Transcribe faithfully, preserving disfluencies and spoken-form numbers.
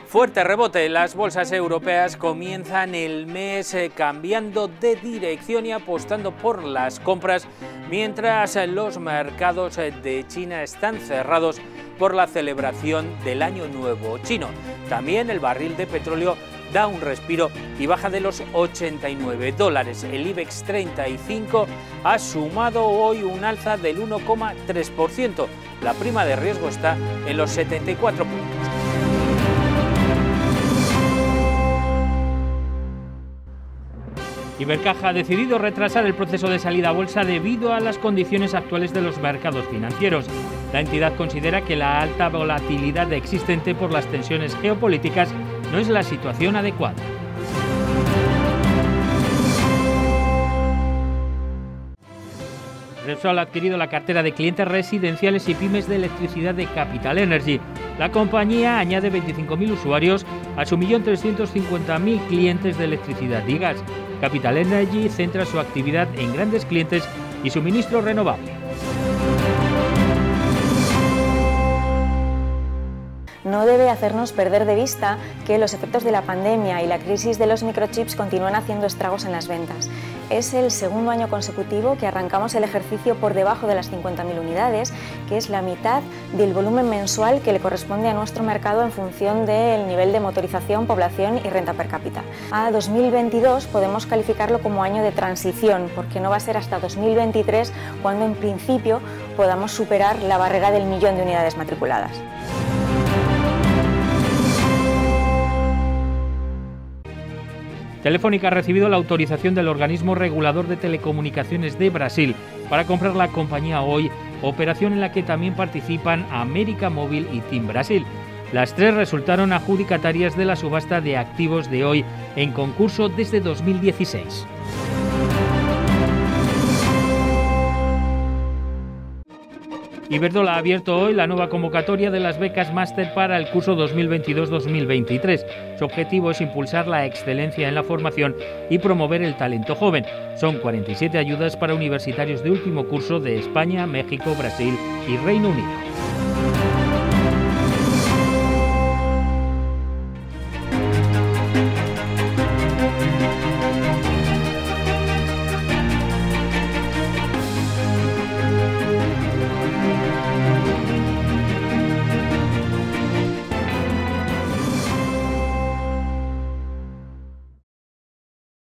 Fuerte rebote, las bolsas europeas comienzan el mes cambiando de dirección y apostando por las compras, mientras los mercados de China están cerrados por la celebración del Año Nuevo chino. También el barril de petróleo da un respiro y baja de los ochenta y nueve dólares. El IBEX treinta y cinco ha sumado hoy un alza del uno coma tres por ciento. La prima de riesgo está en los setenta y cuatro puntos. Ibercaja ha decidido retrasar el proceso de salida a bolsa debido a las condiciones actuales de los mercados financieros. La entidad considera que la alta volatilidad existente por las tensiones geopolíticas no es la situación adecuada. Repsol ha adquirido la cartera de clientes residenciales y pymes de electricidad de Capital Energy. La compañía añade veinticinco mil usuarios a su un millón trescientos cincuenta mil clientes de electricidad y gas. Capital Energy centra su actividad en grandes clientes y suministro renovable. No debe hacernos perder de vista que los efectos de la pandemia y la crisis de los microchips continúan haciendo estragos en las ventas. Es el segundo año consecutivo que arrancamos el ejercicio por debajo de las cincuenta mil unidades, que es la mitad del volumen mensual que le corresponde a nuestro mercado en función del nivel de motorización, población y renta per cápita. A dos mil veintidós podemos calificarlo como año de transición, porque no va a ser hasta dos mil veintitrés cuando en principio podamos superar la barrera del millón de unidades matriculadas. Telefónica ha recibido la autorización del organismo regulador de telecomunicaciones de Brasil para comprar la compañía Oi, operación en la que también participan América Móvil y TIM Brasil. Las tres resultaron adjudicatarias de la subasta de activos de Oi en concurso desde dos mil dieciséis. Iberdrola ha abierto hoy la nueva convocatoria de las becas máster para el curso dos mil veintidós dos mil veintitrés. Su objetivo es impulsar la excelencia en la formación y promover el talento joven. Son cuarenta y siete ayudas para universitarios de último curso de España, México, Brasil y Reino Unido.